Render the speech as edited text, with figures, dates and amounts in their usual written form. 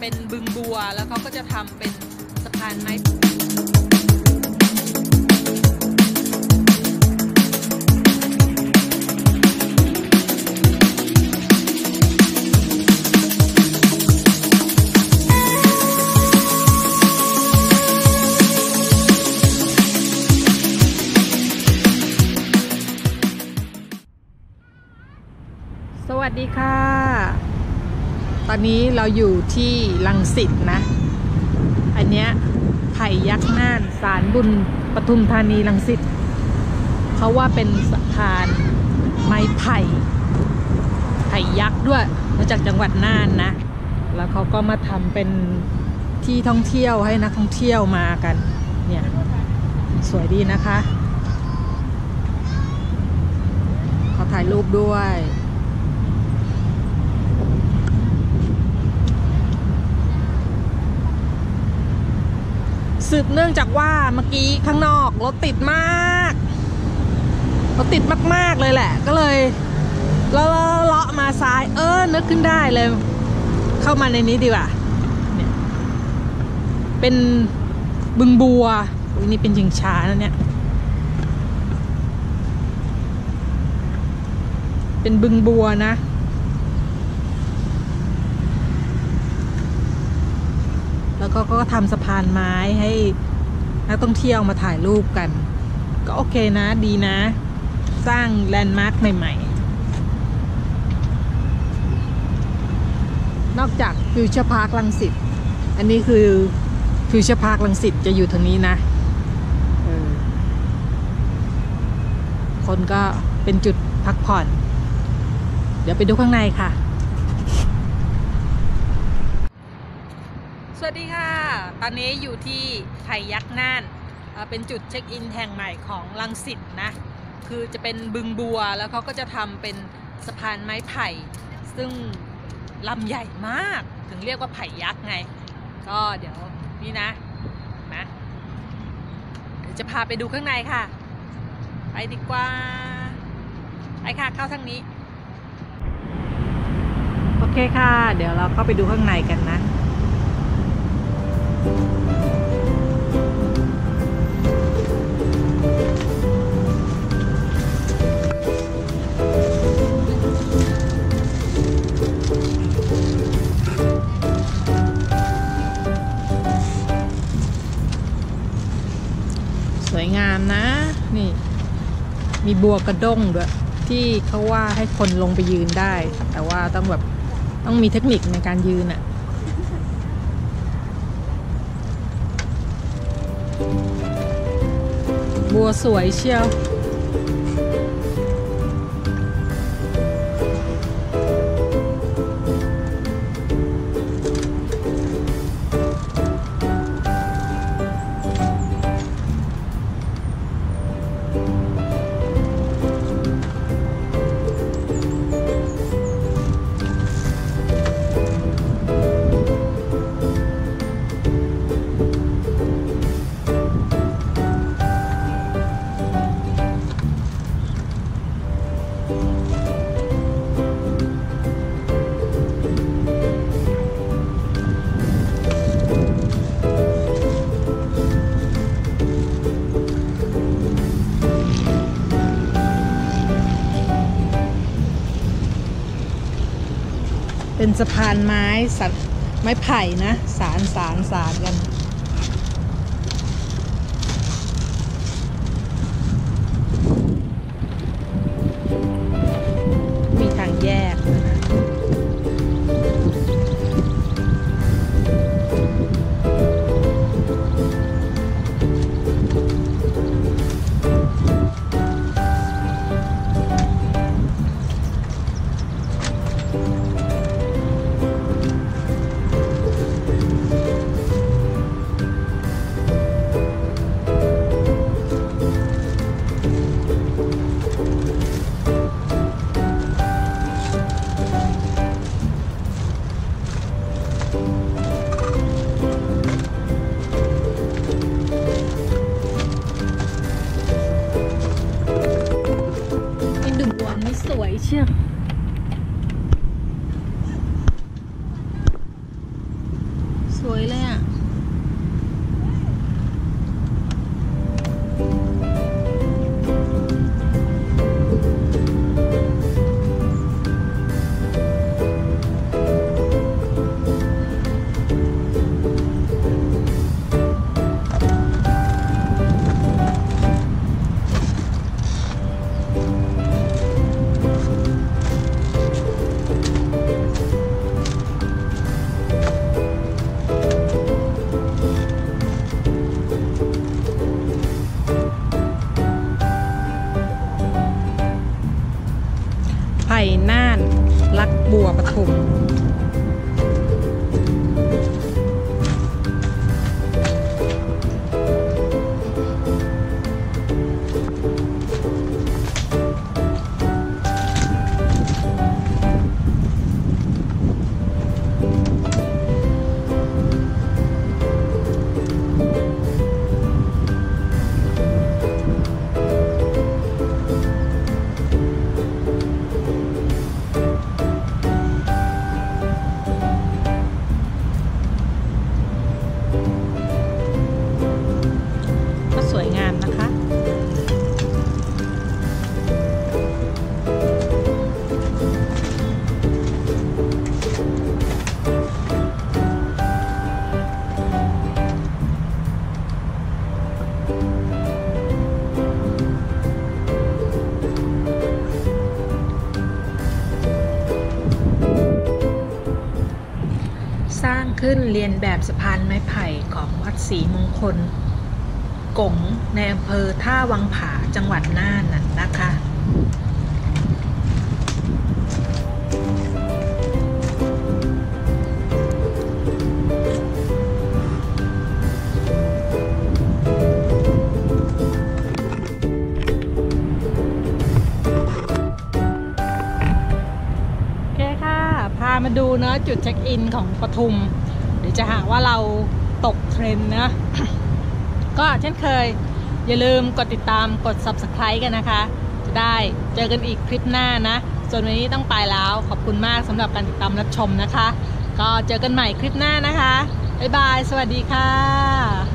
เป็นบึงบัวแล้วเขาก็จะทำเป็นสะพานไม้สวัสดีค่ะตอนนี้เราอยู่ที่รังสิตนะอันเนี้ยไผ่ยักษ์น่านศาลบุญปทุมธานีรังสิตเขาว่าเป็นสะพานไม้ไผ่ยักษ์ด้วยมาจากจังหวัดน่านนะแล้วเขาก็มาทำเป็นที่ท่องเที่ยวให้นักท่องเที่ยวมากันเนี่ยสวยดีนะคะเขาถ่ายรูปด้วยสืบเนื่องจากว่าเมื่อกี้ข้างนอกรถติดมากเลยแหละก็เลยเลาะมาซ้ายนึกขึ้นได้เลยเข้ามาในนี้ดีกว่าเนี่ยเป็นบึงบัวนี่เป็นชิงช้านะเนี่ยเป็นบึงบัวนะแล้วก็ทำสะพานไม้ให้นักท่องเที่ยวมาถ่ายรูปกันก็โอเคนะดีนะสร้างแลนด์มาร์คใหม่ๆนอกจากฟิวเจอร์พาร์ครังสิตอันนี้คือฟิวเจอร์พาร์ครังสิตจะอยู่ทางนี้นะคนก็เป็นจุดพักผ่อนเดี๋ยวไปดูข้างในค่ะสวัสดีค่ะตอนนี้อยู่ที่ไผ่ยักษ์น่านเป็นจุดเช็คอินแห่งใหม่ของรังสิตนะคือจะเป็นบึงบัวแล้วเขาก็จะทำเป็นสะพานไม้ไผ่ซึ่งลำใหญ่มากถึงเรียกว่าไผ่ยักษ์ไงก็เดี๋ยวนี่นะเดี๋ยวจะพาไปดูข้างในค่ะไปดีกว่าไปค่ะเข้าทางนี้โอเคค่ะเดี๋ยวเราเข้าไปดูข้างในกันนะสวยงามนะนี่มีบัวกระด้งด้วยที่เขาว่าให้คนลงไปยืนได้แต่ว่าต้องมีเทคนิคในการยืนอ่ะบัวสวยเชียวเป็นสะพานไม้ไผ่นะสารกันมีทางแยกนะเชียวน่านรักบัวปทุมสวยงามนะคะสร้างขึ้นเรียนแบบสะพานไม้ไผ่ของวัดศรีมงคลกงในอำเภอท่าวังผาจังหวัดน่านนะคะโอเคค่ะพามาดูเนาะจุดเช็คอินของปทุมเดี๋ยวจะหาว่าเราตกเทรนด์นะ ก็เช่นเคยอย่าลืมกดติดตามกด Subscribe กันนะคะจะได้เจอกันอีกคลิปหน้านะส่วนวันนี้ต้องไปแล้วขอบคุณมากสำหรับการติดตามรับชมนะคะก็เจอกันใหม่คลิปหน้านะคะบ๊ายบายสวัสดีค่ะ